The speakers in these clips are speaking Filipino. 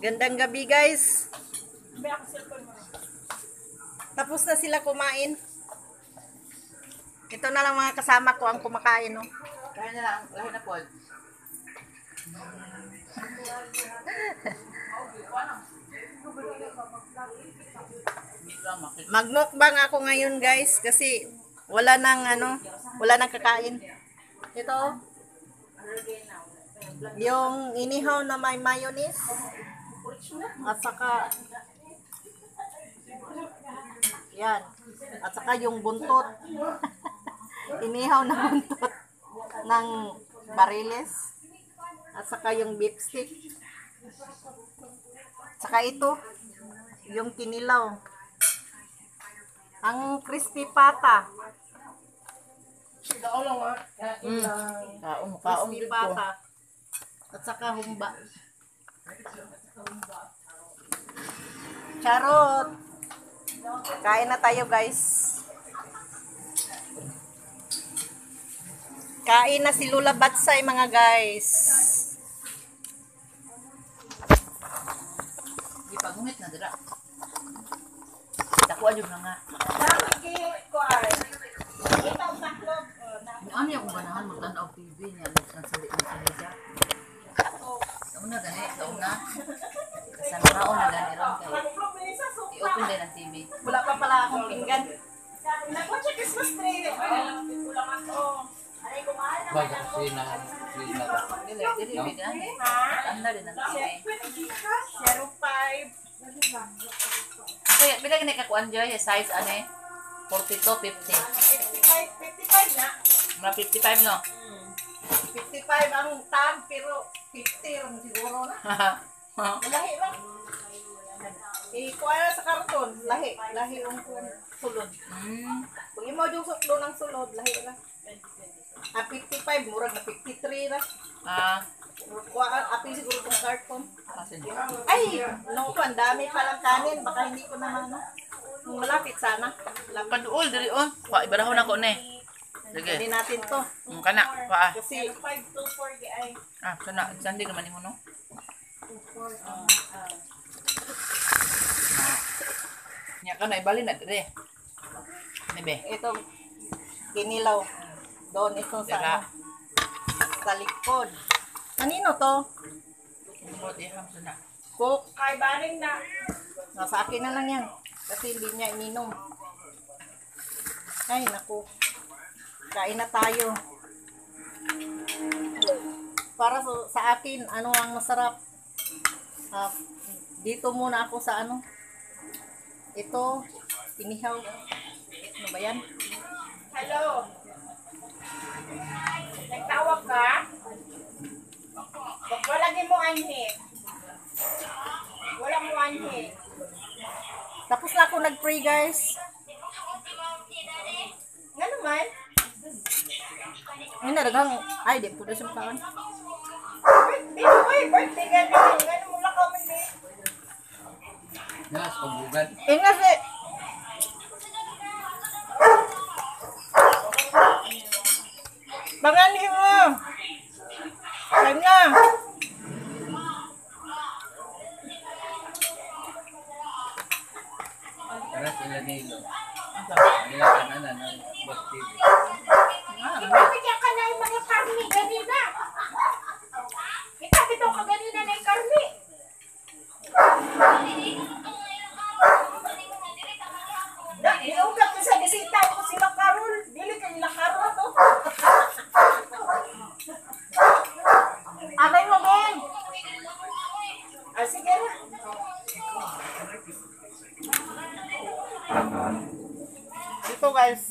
Gandang gabi guys. Tapos na sila kumain. Ito na lang mga kasama ko ang kumakain, no. Kaya na lang, lahat na po. Magmukbang ako ngayon guys kasi wala nang wala nang kakain. Ito yung inihaw na may mayonnaise at saka yan, at saka yung buntot. Inihaw na buntot ng bariles at saka yung beef stick. Saka ito yung kinilaw. Ang crispy pata. Kaong Crispy pata. At saka humba. Charot. Kain na tayo guys. Kain na si Lula Batsay mga guys. Di pagungit na dira. Dako adyo na nga. Ano yung ganahan mo tanaw TV niya nang salit ng kanila. Una gani, una. Kasama na una gani ron kay. I-open din ang TV. Wala pa pala akong pinggan. Bago kasi na Dili bidan. Anda din ang TV. 05. Kaya bila gani ka kuan joy size ane 42 50. 55 na. Mga 55 no. 55 ang tag pero 50 ang siguro na. Lahi lang. Ikuha na sa karton. Lahi ang sulod. Kung imo yung suklo ng sulod, lahi lang. 55, murag na 53 na. Kuha api siguro itong karton. Ay, no, ang dami palang kanin. Baka hindi ko naman, Kung malapit sana. Paduol diri on. Wa ibarahon ako ni. Sige. Hindi natin to. Kana pa. Kasi 524 di ay. Sana sandi naman nimo no. Nya kana ibali na dire. Nibe. Ito, kinilaw. Doon ito sa likod. Kanino to? Mo di ham sana. Cook. Ay, baling na. Nasa akin na lang yan. Kasi hindi niya ininom. Ay, naku. Kain na tayo. Para sa akin, ano ang masarap? Dito muna ako sa Ito, inihaw. Ano ba yan? Hello. Nagtawag ka? Wala din mo anhi. Wala mo anhi. Tapos na ako nag-pray guys. Nga naman? Ay, naragang. Ay, di po na siya makaon. Birthday ka naman. Nga mo lang kami din. Nas pagbugan. Nga si. Bangani mo. Ay nga. Para sila nilo. Nila kananan ng Boss TV. Ipapigyan ka na yung mga karni ganina. Ipapito ka ganina na yung karni. Iungkat ko sa bisita ko sila Karol. Dili ka nila Karol to. Abay mo, Ben. Sige na. Ito guys.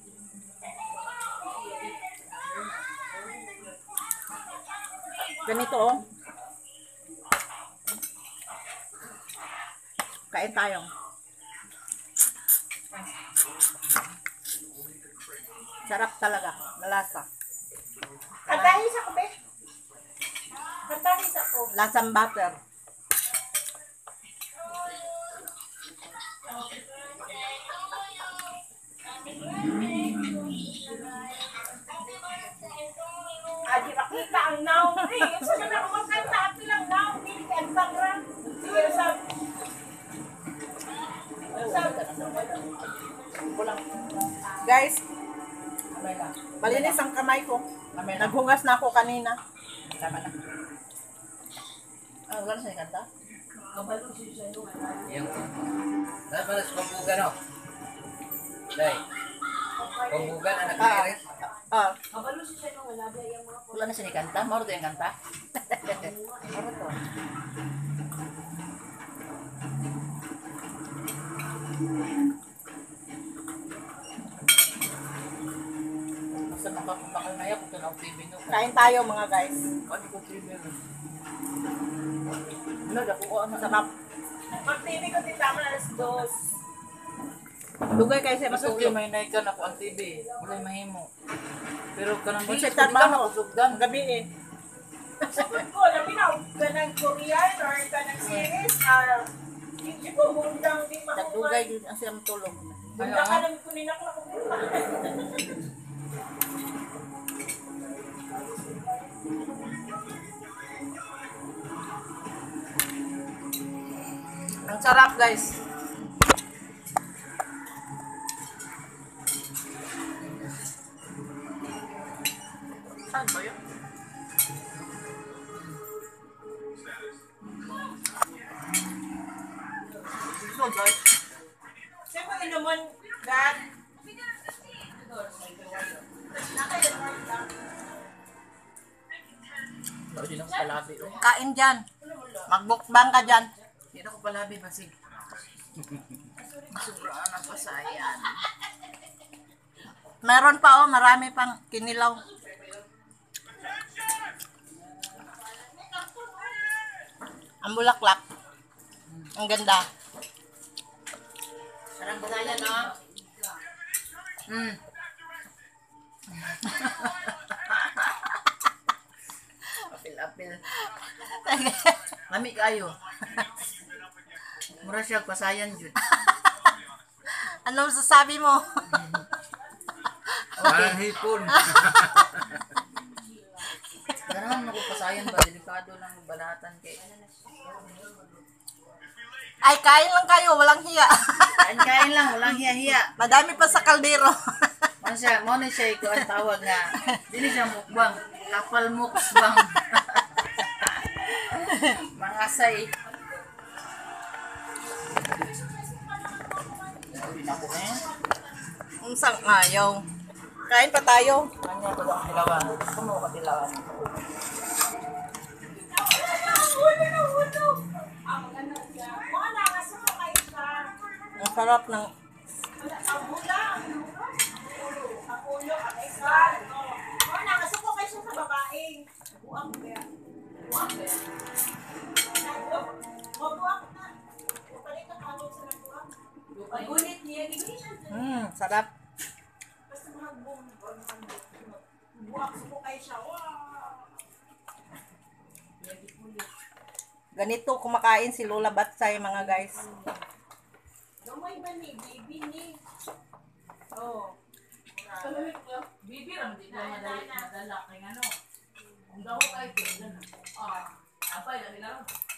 Ganito Kain tayo. Sarap talaga. Malasa. Katahis ako, Ben. Katahis ako. Lasang butter. Adi makita ang now. Ay, sa na ako magkanta. Api lang now. Hindi ka ang background. nanay ko. Mamaya na. Naghugas na ako kanina. Tama na. Ah, wala na siya kanta? Yung, dahil pala sa pambugan, no? Dahil, pambugan, anak ni Iris. Ah, Wala na siya ni kanta? Mauro to yung kanta? Mauro to. Basta makakapakal na yan kung ito na ang TV nyo. kain tayo mga guys. Ano ko TV nyo? Ano, dako ko ang masarap. Mag-TV ko din tama na alas 2. Dugay kayo sa Masuk matulog. yung may naikan ako ang TV. Wala mahimo. Pero kanang Kung di, sa di ka trabaho, nakasugdan. gabi eh. Sagot ko, labi na, ka ng Korean or ka ng series, hindi ko mundang di Nagdugay makuha. din ang siyang tulog. Mundang ka lang kunin ako na kukuha. Ang sarap guys. Saan ba yun? So guys. Saan mo inuman, Dad? Pero di na ko palabi. Oh. Kain dyan. Magbukbang ka dyan. Di na ko palabi basig. Sobrang ang pasayan. Meron pa oh, marami pang kinilaw. Ang bulaklak. Ang ganda. Sarang pasayan no? Apil-apil. Lami kayo. Mura siya pasayan jud. Ano sasabi mo? Parang hipon. Ganahan ako pasayan ba? Delikado lang yung balatan kay. Ay, kain lang kayo. Walang hiya. Kain-kain lang, walang hiya-hiya. Madami pa sa kaldero. Mo na siya ito ang tawag nga. Dili siya mukbang. Kapal mukbang. Mga say. Ulit ako eh. Unsang ayaw. Kain pa tayo. Kanya ko ang dilawan. Kuno ka dilawan. Mga nakasuko kayo sa Ang sarap ng... ang bulang. Ang ulo, ang isa. Mga nakasuko kayo sa babaeng. Buang ba yan? Buang ba yan? Mabuang na. Palit ang tawag sa nagbuang. Pagunit niya, gini. Sarap. Basta magbong. Buang suko kayo siya. Wow! Ganito kumakain si Lola Batsay mga guys. Gamay ba ni? Baby ni? Oh. Bibi ram di na madala kay ano. Kung daw kay pila na. Apay lang nila.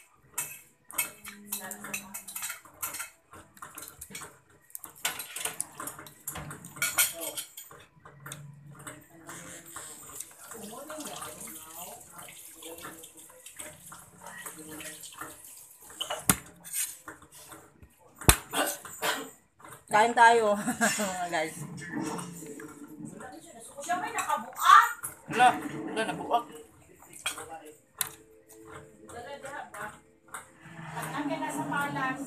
Kain tayo mga guys. Siya may nakabuak. Wala nabuak. Nandiyan na sa palas.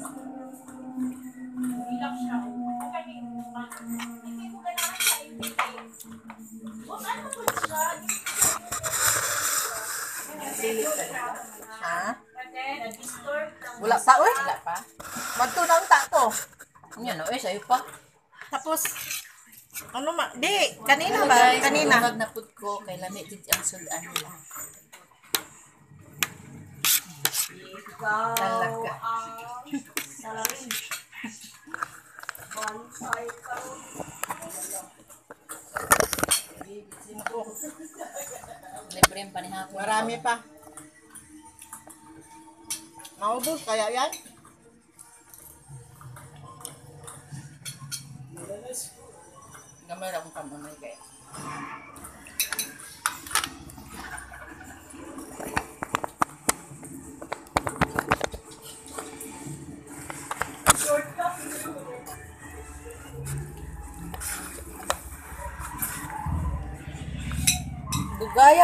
Ilak siya. Hindi mo ganahan siya. Huwag ano mo siya. Ha? Nag-distort. Wala pa uy. Wala pa. Magtunang tako. Yan o, sa'yo pa. Tapos ano ma? Di, kanina ba? Kanina. Tungag na pud ko kay lami dito ang sulaan nila. Ikaw Talaga. ang salarin. Bonsai ka. Libre yung panihapon. Marami pa. Maubos kaya yan? Gamay akong kamunay kaya.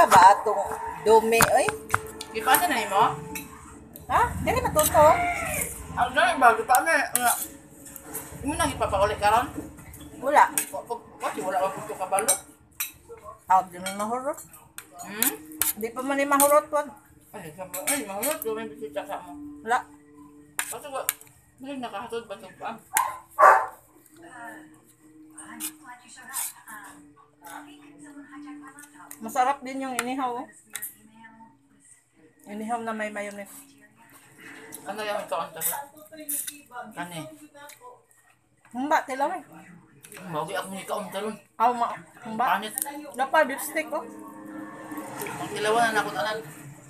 ba atong dumi, oy? Ipasa na mo? Ha? Dili natuto. Ang dami ba? Paano nga? Imo nang ipapauli karon? Wala. Kasi wala ka puto kabalo. Di man mahurot. Hmm? Di pa man ni mahurot wag. Ay, mahulot ko may bisita sa mo. Wala. Kasi ko, may nakahatod ba ito pa? Masarap din yung inihaw. Oh. Inihaw na may mayonnaise. Ano yung ito ang tabi? Kani? Humba, tilaw eh. Mawagi akong ikaw ang talon. Humba. Panit. Napa, beef steak oh. Ang tilawan na nakot anan.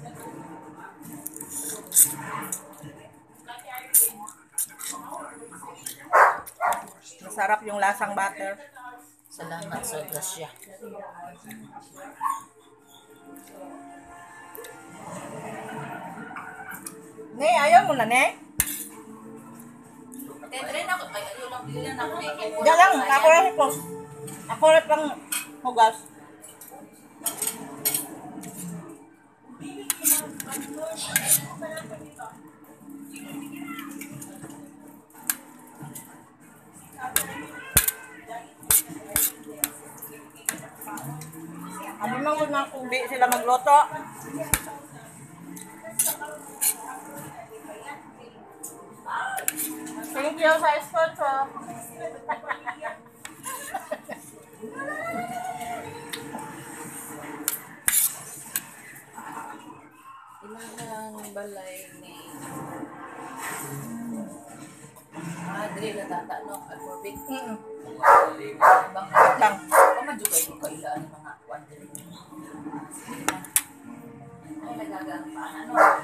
Masarap yung lasang butter. Salamat sa grasya. Ne, ayaw mo na, ne? Rin ako, ay ayaw lang, bili lang ako na ikipon. Diyan lang, ako lang ito. Ako lang hugas. Abi man ko na kung di sila magluto. Thank you sa sponsor. Ilang balay ni... Dili na tata, no? Alphabet. Bang, Bang. Pamadyo kayo ko ilaan ng mga kwan dili. Ay, nagagaan pa, ano?